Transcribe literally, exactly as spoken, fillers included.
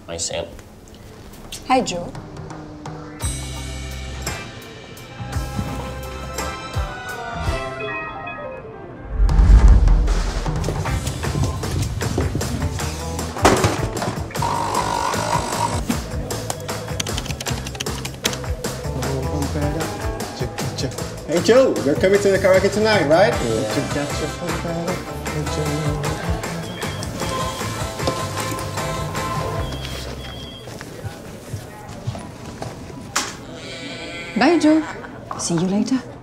Hi, Sam. Hi, Joe. Hey Joe, you're coming to the karaoke tonight, right? Bye, Joe. See you later.